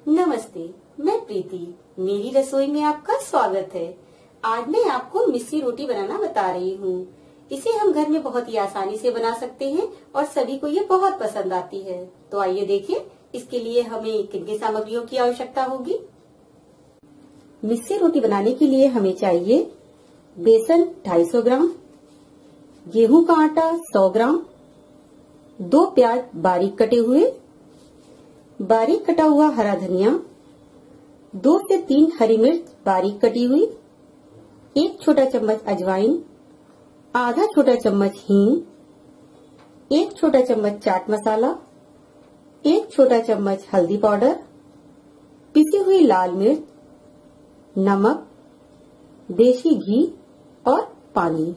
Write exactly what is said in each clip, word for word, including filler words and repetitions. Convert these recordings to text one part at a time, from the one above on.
नमस्ते, मैं प्रीति। मेरी रसोई में आपका स्वागत है। आज मैं आपको मिस्सी रोटी बनाना बता रही हूँ। इसे हम घर में बहुत ही आसानी से बना सकते हैं और सभी को ये बहुत पसंद आती है। तो आइए देखें, इसके लिए हमें किन किन सामग्रियों की आवश्यकता होगी। मिस्सी रोटी बनाने के लिए हमें चाहिए बेसन ढाई सौ ग्राम, गेहूं का आटा सौ ग्राम, दो प्याज बारीक कटे हुए, बारीक कटा हुआ हरा धनिया, दो से तीन हरी मिर्च बारीक कटी हुई, एक छोटा चम्मच अजवाइन, आधा छोटा चम्मच हींग, एक छोटा चम्मच चाट मसाला, एक छोटा चम्मच हल्दी पाउडर, पिसी हुई लाल मिर्च, नमक, देसी घी और पानी।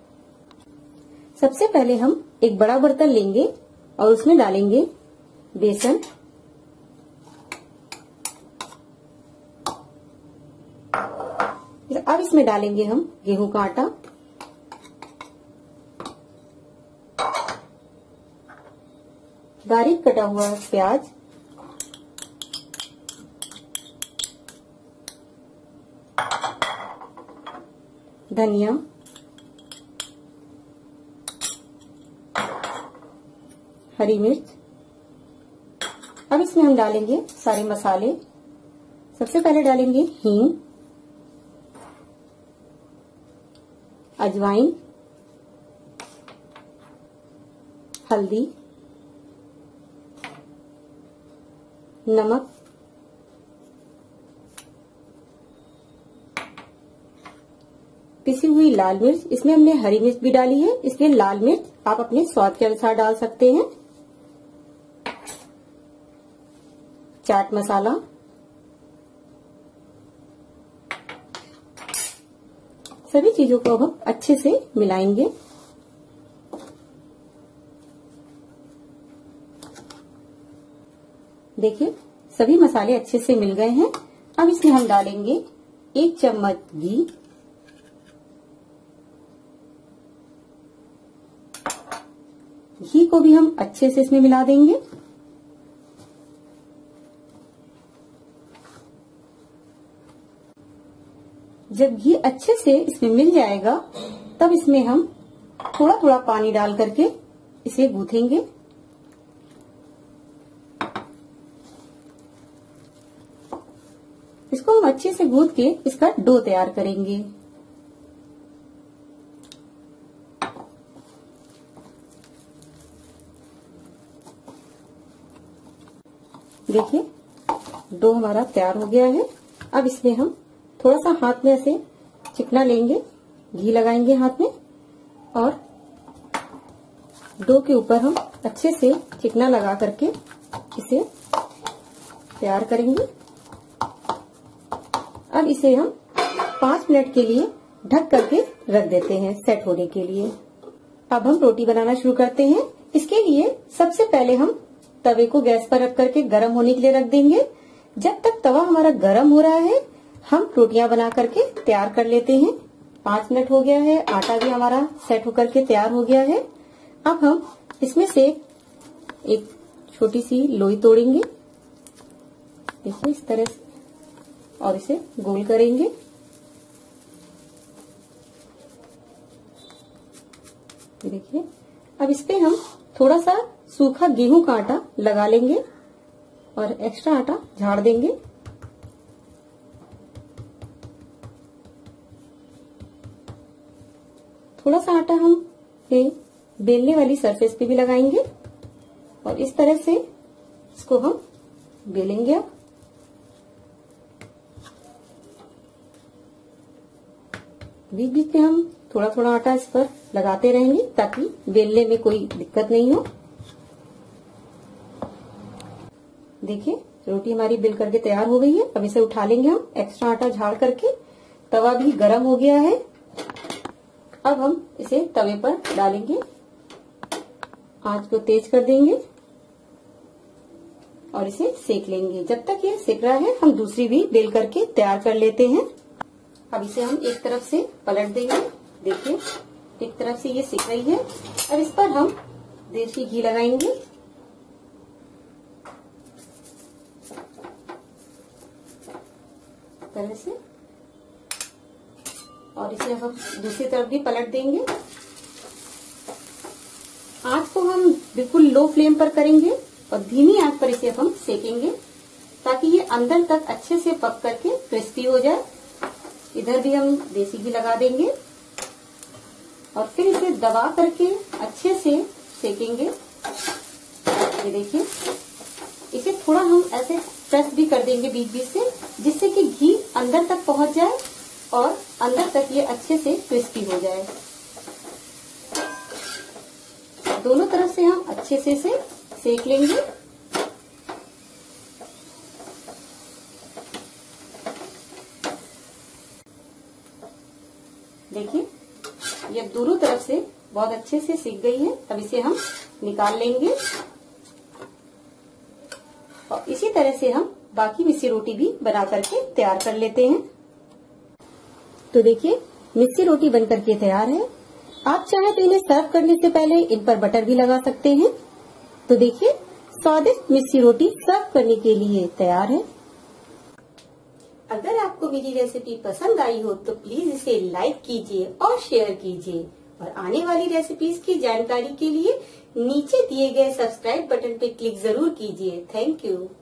सबसे पहले हम एक बड़ा बर्तन लेंगे और उसमें डालेंगे बेसन, अब इसमें डालेंगे हम गेहूं का आटा, बारीक कटा हुआ प्याज, धनिया, हरी मिर्च। अब इसमें हम डालेंगे सारे मसाले। सबसे पहले डालेंगे हींग, अजवाइन, हल्दी, नमक, पिसी हुई लाल मिर्च। इसमें हमने हरी मिर्च भी डाली है, इसलिए लाल मिर्च आप अपने स्वाद के अनुसार डाल सकते हैं। चाट मसाला, सभी चीजों को अब हम अच्छे से मिलाएंगे। देखिए, सभी मसाले अच्छे से मिल गए हैं। अब इसमें हम डालेंगे एक चम्मच घी, घी को भी हम अच्छे से इसमें मिला देंगे। जब घी अच्छे से इसमें मिल जाएगा, तब इसमें हम थोड़ा थोड़ा पानी डाल करके इसे गूंथेंगे। इसको हम अच्छे से गूंथ के इसका डो तैयार करेंगे। देखिए, डो हमारा तैयार हो गया है। अब इसमें हम थोड़ा सा हाथ में ऐसे चिकना लेंगे, घी लगाएंगे हाथ में और डो के ऊपर हम अच्छे से चिकना लगा करके इसे तैयार करेंगे। अब इसे हम पांच मिनट के लिए ढक करके रख देते हैं सेट होने के लिए। अब हम रोटी बनाना शुरू करते हैं। इसके लिए सबसे पहले हम तवे को गैस पर रख करके गर्म होने के लिए रख देंगे। जब तक तवा हमारा गर्म हो रहा है, हम रोटियां बना करके तैयार कर लेते हैं। पांच मिनट हो गया है, आटा भी हमारा सेट होकर के तैयार हो गया है। अब हम इसमें से एक छोटी सी लोई तोड़ेंगे, देखिए इस तरह से, और इसे गोल करेंगे। देखिए, अब इस पे हम थोड़ा सा सूखा गेहूं का आटा लगा लेंगे और एक्स्ट्रा आटा झाड़ देंगे। थोड़ा सा आटा हम बेलने वाली सरफेस पे भी लगाएंगे और इस तरह से इसको हम बेलेंगे। अब बीच बीच में हम थोड़ा थोड़ा आटा इस पर लगाते रहेंगे ताकि बेलने में कोई दिक्कत नहीं हो। देखिए, रोटी हमारी बेल करके तैयार हो गई है। अब इसे उठा लेंगे हम एक्स्ट्रा आटा झाड़ करके। तवा भी गरम हो गया है। अब हम इसे तवे पर डालेंगे, आंच को तेज कर देंगे और इसे सेक लेंगे। जब तक ये सेक रहा है, हम दूसरी भी बेल करके तैयार कर लेते हैं। अब इसे हम एक तरफ से पलट देंगे। देखिए, एक तरफ से ये सेक रही है। अब इस पर हम देसी घी लगाएंगे तरह से, और इसे हम दूसरी तरफ भी पलट देंगे। आंच को हम बिल्कुल लो फ्लेम पर करेंगे और धीमी आंच पर इसे हम सेकेंगे ताकि ये अंदर तक अच्छे से पक करके क्रिस्पी हो जाए। इधर भी हम देसी घी लगा देंगे और फिर इसे दबा करके अच्छे से सेकेंगे। ये देखिए, इसे थोड़ा हम ऐसे प्रेस भी कर देंगे बीच बीच से, जिससे कि घी अंदर तक पहुंच जाए और अंदर तक ये अच्छे से क्रिस्पी हो जाए। दोनों तरफ से हम अच्छे से इसे सेक लेंगे। देखिए, ये दोनों तरफ से बहुत अच्छे से सिक गई है। अब इसे हम निकाल लेंगे और इसी तरह से हम बाकी मिस्सी रोटी भी बना करके तैयार कर लेते हैं। तो देखिए, मिस्सी रोटी बन करके तैयार है। आप चाहे तो इन्हें सर्व करने से पहले इन पर बटर भी लगा सकते हैं। तो देखिए, स्वादिष्ट मिस्सी रोटी सर्व करने के लिए तैयार है। अगर आपको मेरी रेसिपी पसंद आई हो तो प्लीज इसे लाइक कीजिए और शेयर कीजिए, और आने वाली रेसिपीज की जानकारी के लिए नीचे दिए गए सब्सक्राइब बटन पे क्लिक जरूर कीजिए। Thank you.